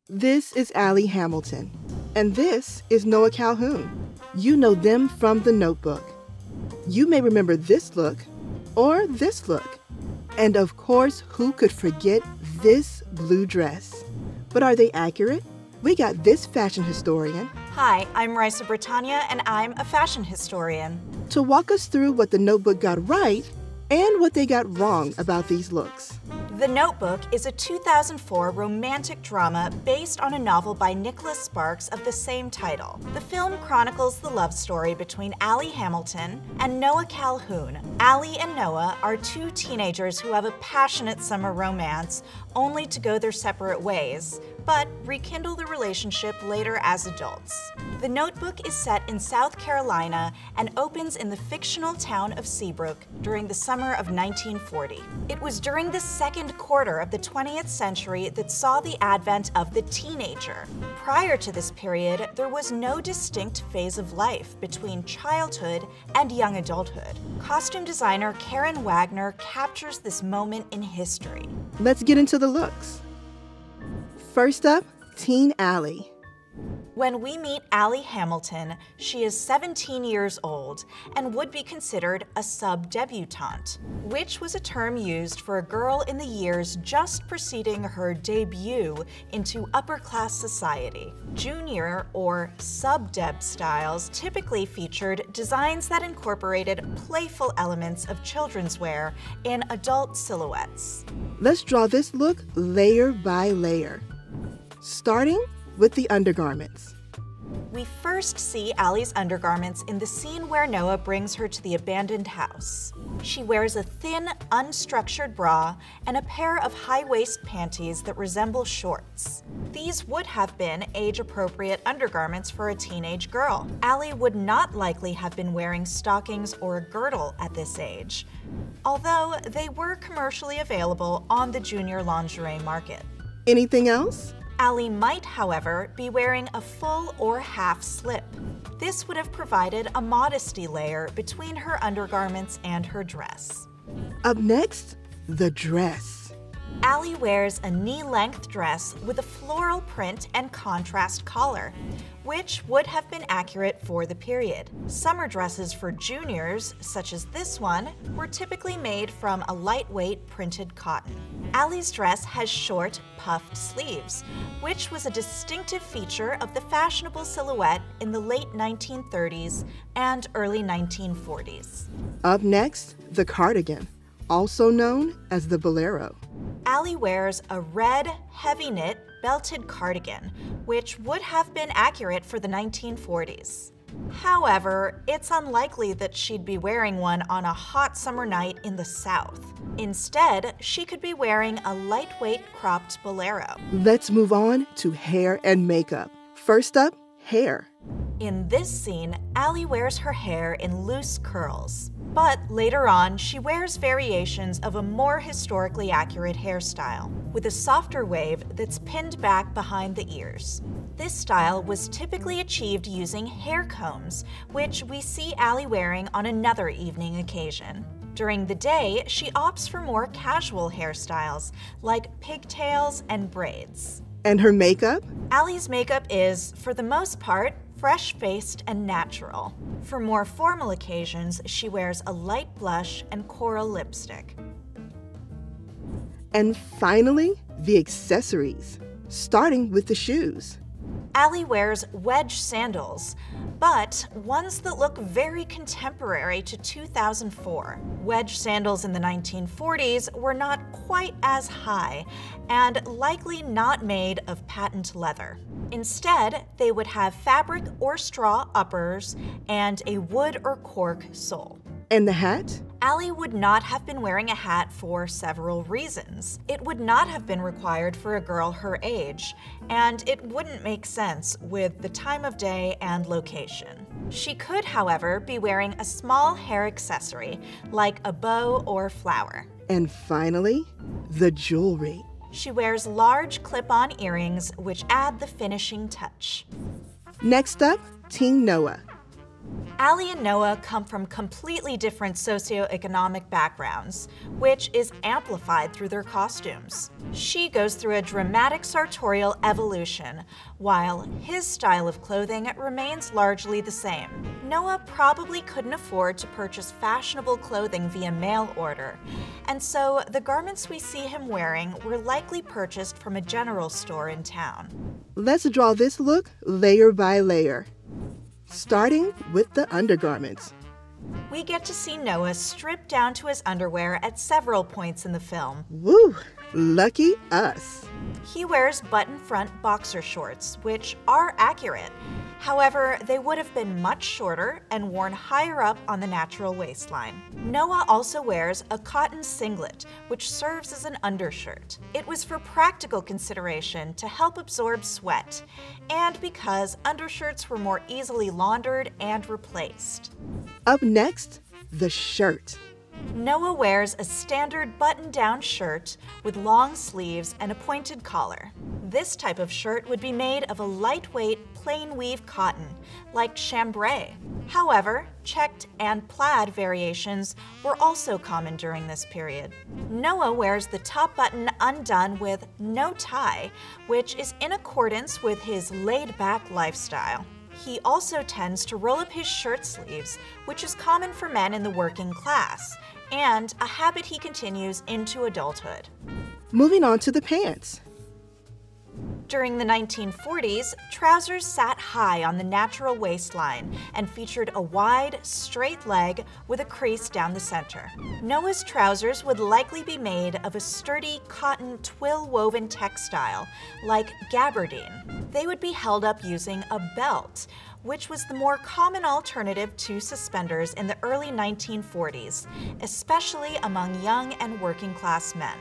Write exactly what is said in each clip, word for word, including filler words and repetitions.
This is Allie Hamilton, and this is Noah Calhoun. You know them from The Notebook. You may remember this look or this look. And of course, who could forget this blue dress? But are they accurate? We got this fashion historian. Hi, I'm Raissa Bretaña, and I'm a fashion historian. To walk us through what The Notebook got right and what they got wrong about these looks. The Notebook is a two thousand four romantic drama based on a novel by Nicholas Sparks of the same title. The film chronicles the love story between Allie Hamilton and Noah Calhoun. Allie and Noah are two teenagers who have a passionate summer romance, only to go their separate ways, but rekindle the relationship later as adults. The Notebook is set in South Carolina and opens in the fictional town of Seabrook during the summer of nineteen forty. It was during the second quarter of the twentieth century that saw the advent of the teenager. Prior to this period, there was no distinct phase of life between childhood and young adulthood. Costume designer Karen Wagner captures this moment in history. Let's get into the looks. First up, Teen Allie. When we meet Allie Hamilton, she is seventeen years old and would be considered a sub-debutante, which was a term used for a girl in the years just preceding her debut into upper-class society. Junior or sub-deb styles typically featured designs that incorporated playful elements of children's wear in adult silhouettes. Let's draw this look layer by layer, starting with the undergarments. We first see Allie's undergarments in the scene where Noah brings her to the abandoned house. She wears a thin, unstructured bra and a pair of high-waist panties that resemble shorts. These would have been age-appropriate undergarments for a teenage girl. Allie would not likely have been wearing stockings or a girdle at this age, although they were commercially available on the junior lingerie market. Anything else? Allie might, however, be wearing a full or half slip. This would have provided a modesty layer between her undergarments and her dress. Up next, the dress. Allie wears a knee-length dress with a floral print and contrast collar, which would have been accurate for the period. Summer dresses for juniors, such as this one, were typically made from a lightweight printed cotton. Allie's dress has short, puffed sleeves, which was a distinctive feature of the fashionable silhouette in the late nineteen thirties and early nineteen forties. Up next, the cardigan, also known as the bolero. Allie wears a red, heavy-knit, belted cardigan, which would have been accurate for the nineteen forties. However, it's unlikely that she'd be wearing one on a hot summer night in the South. Instead, she could be wearing a lightweight cropped bolero. Let's move on to hair and makeup. First up, hair. In this scene, Allie wears her hair in loose curls. But later on, she wears variations of a more historically accurate hairstyle, with a softer wave that's pinned back behind the ears. This style was typically achieved using hair combs, which we see Allie wearing on another evening occasion. During the day, she opts for more casual hairstyles, like pigtails and braids. And her makeup? Allie's makeup is, for the most part, fresh-faced and natural. For more formal occasions, she wears a light blush and coral lipstick. And finally, the accessories, starting with the shoes. Allie wears wedge sandals, but ones that look very contemporary to two thousand four. Wedge sandals in the nineteen forties were not quite as high and likely not made of patent leather. Instead, they would have fabric or straw uppers and a wood or cork sole. And the hat? Allie would not have been wearing a hat for several reasons. It would not have been required for a girl her age, and it wouldn't make sense with the time of day and location. She could, however, be wearing a small hair accessory, like a bow or flower. And finally, the jewelry. She wears large clip-on earrings, which add the finishing touch. Next up, Teen Noah. Allie and Noah come from completely different socioeconomic backgrounds, which is amplified through their costumes. She goes through a dramatic sartorial evolution, while his style of clothing remains largely the same. Noah probably couldn't afford to purchase fashionable clothing via mail order, and so the garments we see him wearing were likely purchased from a general store in town. Let's draw this look layer by layer, starting with the undergarments. We get to see Noah strip down to his underwear at several points in the film. Woo! Lucky us. He wears button-front boxer shorts, which are accurate. However, they would have been much shorter and worn higher up on the natural waistline. Noah also wears a cotton singlet, which serves as an undershirt. It was for practical consideration to help absorb sweat, and because undershirts were more easily laundered and replaced. Up next, the shirt. Noah wears a standard button-down shirt with long sleeves and a pointed collar. This type of shirt would be made of a lightweight, plain weave cotton, like chambray. However, checked and plaid variations were also common during this period. Noah wears the top button undone with no tie, which is in accordance with his laid-back lifestyle. He also tends to roll up his shirt sleeves, which is common for men in the working class, and a habit he continues into adulthood. Moving on to the pants. During the nineteen forties, trousers sat high on the natural waistline and featured a wide, straight leg with a crease down the center. Noah's trousers would likely be made of a sturdy cotton twill-woven textile, like gabardine. They would be held up using a belt, which was the more common alternative to suspenders in the early nineteen forties, especially among young and working-class men.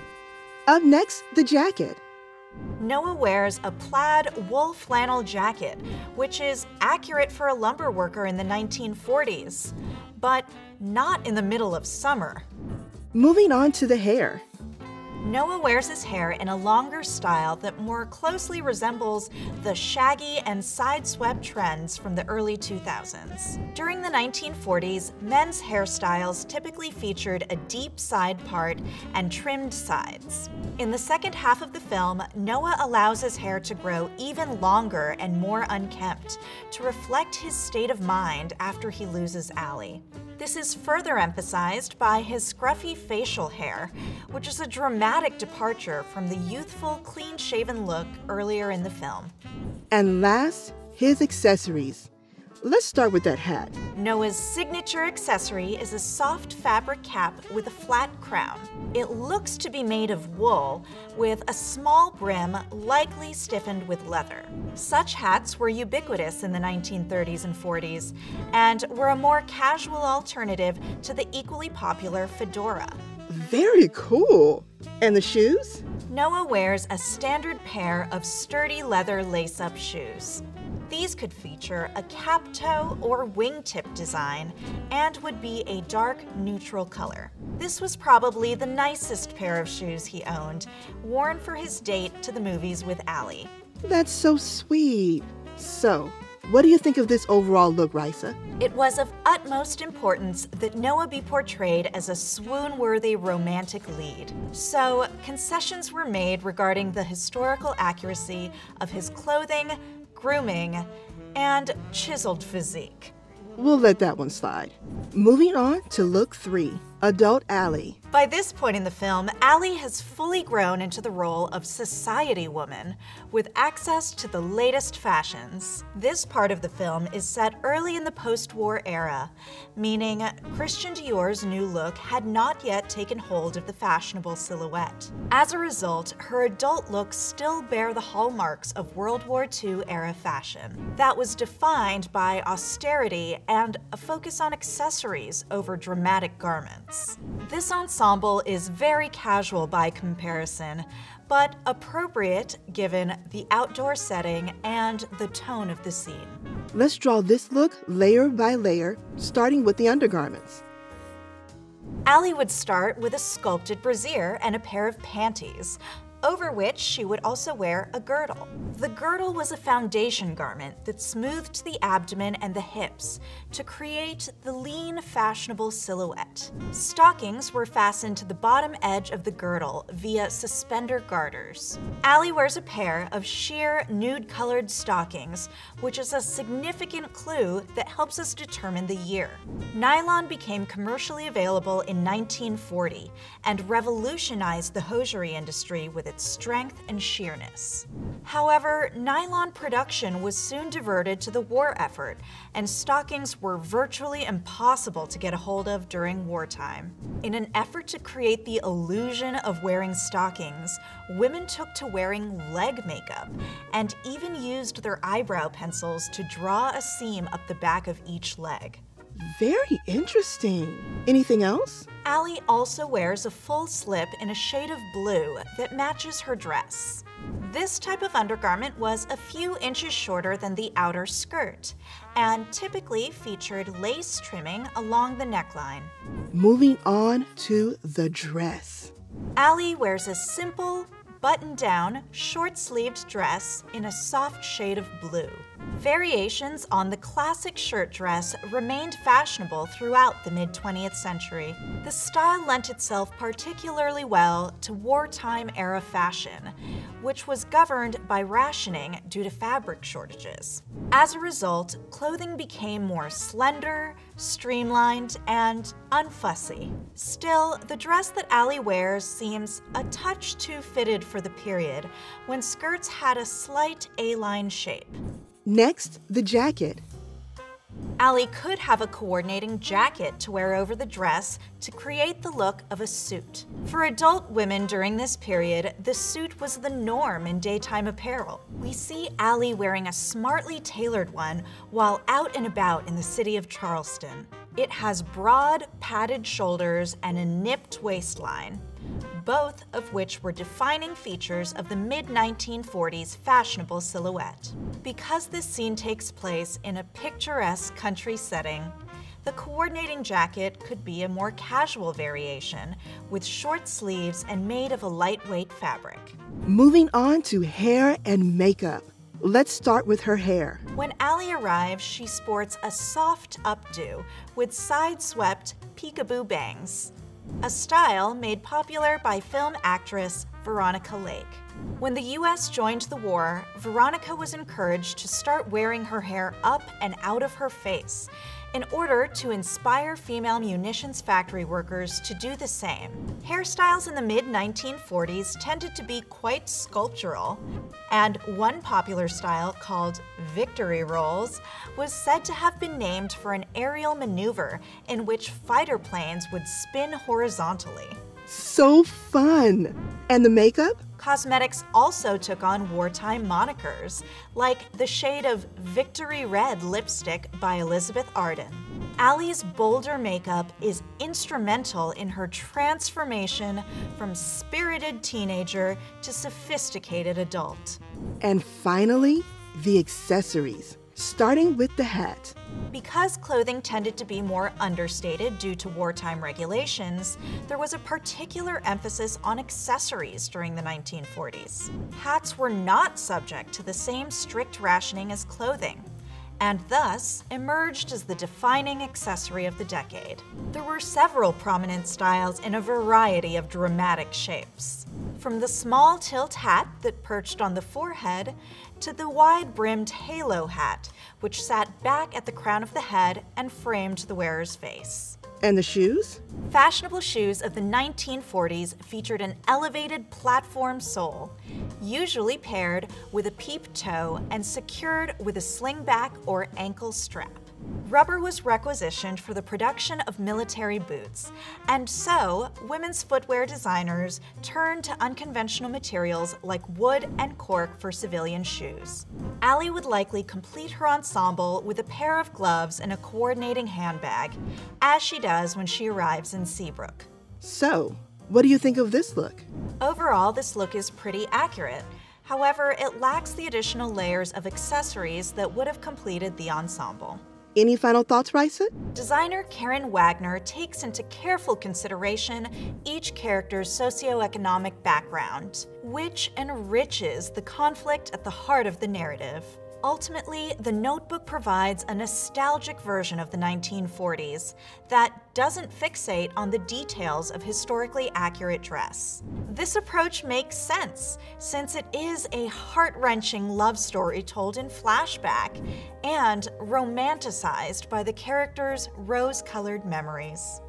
Up next, the jacket. Noah wears a plaid wool flannel jacket, which is accurate for a lumber worker in the nineteen forties, but not in the middle of summer. Moving on to the hair. Noah wears his hair in a longer style that more closely resembles the shaggy and side-swept trends from the early two thousands. During the nineteen forties, men's hairstyles typically featured a deep side part and trimmed sides. In the second half of the film, Noah allows his hair to grow even longer and more unkempt to reflect his state of mind after he loses Allie. This is further emphasized by his scruffy facial hair, which is a dramatic departure from the youthful, clean-shaven look earlier in the film. And last, his accessories. Let's start with that hat. Noah's signature accessory is a soft fabric cap with a flat crown. It looks to be made of wool, with a small brim likely stiffened with leather. Such hats were ubiquitous in the nineteen thirties and forties, and were a more casual alternative to the equally popular fedora. Very cool. And the shoes? Noah wears a standard pair of sturdy leather lace-up shoes. These could feature a cap toe or wingtip design and would be a dark neutral color. This was probably the nicest pair of shoes he owned, worn for his date to the movies with Allie. That's so sweet. So, what do you think of this overall look, Raissa? It was of utmost importance that Noah be portrayed as a swoon-worthy romantic lead. So, concessions were made regarding the historical accuracy of his clothing, grooming, and chiseled physique. We'll let that one slide. Moving on to look three, adult Allie. By this point in the film, Allie has fully grown into the role of society woman, with access to the latest fashions. This part of the film is set early in the post-war era, meaning Christian Dior's new look had not yet taken hold of the fashionable silhouette. As a result, her adult looks still bear the hallmarks of World War Two era fashion. That was defined by austerity and a focus on accessories over dramatic garments. This ensemble is very casual by comparison, but appropriate given the outdoor setting and the tone of the scene. Let's draw this look layer by layer, starting with the undergarments. Allie would start with a sculpted brassiere and a pair of panties, over which she would also wear a girdle. The girdle was a foundation garment that smoothed the abdomen and the hips to create the lean, fashionable silhouette. Stockings were fastened to the bottom edge of the girdle via suspender garters. Allie wears a pair of sheer, nude-colored stockings, which is a significant clue that helps us determine the year. Nylon became commercially available in nineteen forty and revolutionized the hosiery industry with its strength and sheerness. However, nylon production was soon diverted to the war effort, and stockings were virtually impossible to get a hold of during wartime. In an effort to create the illusion of wearing stockings, women took to wearing leg makeup and even used their eyebrow pencils to draw a seam up the back of each leg. Very interesting. Anything else? Allie also wears a full slip in a shade of blue that matches her dress. This type of undergarment was a few inches shorter than the outer skirt and typically featured lace trimming along the neckline. Moving on to the dress. Allie wears a simple, button-down, short-sleeved dress in a soft shade of blue. Variations on the classic shirt dress remained fashionable throughout the mid twentieth century. The style lent itself particularly well to wartime era fashion, which was governed by rationing due to fabric shortages. As a result, clothing became more slender, streamlined, and unfussy. Still, the dress that Allie wears seems a touch too fitted for the period, when skirts had a slight A-line shape. Next, the jacket. Allie could have a coordinating jacket to wear over the dress to create the look of a suit. For adult women during this period, the suit was the norm in daytime apparel. We see Allie wearing a smartly tailored one while out and about in the city of Charleston. It has broad, padded shoulders and a nipped waistline, both of which were defining features of the mid nineteen forties fashionable silhouette. Because this scene takes place in a picturesque country setting, the coordinating jacket could be a more casual variation with short sleeves and made of a lightweight fabric. Moving on to hair and makeup. Let's start with her hair. When Allie arrives, she sports a soft updo with side-swept peekaboo bangs, a style made popular by film actress Veronica Lake. When the U S joined the war, Veronica was encouraged to start wearing her hair up and out of her face in order to inspire female munitions factory workers to do the same. Hairstyles in the mid nineteen forties tended to be quite sculptural, and one popular style called victory rolls was said to have been named for an aerial maneuver in which fighter planes would spin horizontally. So fun! And the makeup? Cosmetics also took on wartime monikers, like the shade of Victory Red lipstick by Elizabeth Arden. Allie's bolder makeup is instrumental in her transformation from spirited teenager to sophisticated adult. And finally, the accessories, starting with the hat. Because clothing tended to be more understated due to wartime regulations, there was a particular emphasis on accessories during the nineteen forties. Hats were not subject to the same strict rationing as clothing, and thus emerged as the defining accessory of the decade. There were several prominent styles in a variety of dramatic shapes, from the small tilt hat that perched on the forehead to the wide-brimmed halo hat, which sat back at the crown of the head and framed the wearer's face. And the shoes? Fashionable shoes of the nineteen forties featured an elevated platform sole, usually paired with a peep toe and secured with a slingback or ankle strap. Rubber was requisitioned for the production of military boots, and so women's footwear designers turned to unconventional materials like wood and cork for civilian shoes. Allie would likely complete her ensemble with a pair of gloves and a coordinating handbag, as she does when she arrives in Seabrook. So, what do you think of this look? Overall, this look is pretty accurate. However, it lacks the additional layers of accessories that would have completed the ensemble. Any final thoughts, Raissa? Designer Karen Wagner takes into careful consideration each character's socioeconomic background, which enriches the conflict at the heart of the narrative. Ultimately, The Notebook provides a nostalgic version of the nineteen forties that doesn't fixate on the details of historically accurate dress. This approach makes sense, since it is a heart-wrenching love story told in flashback and romanticized by the characters' rose-colored memories.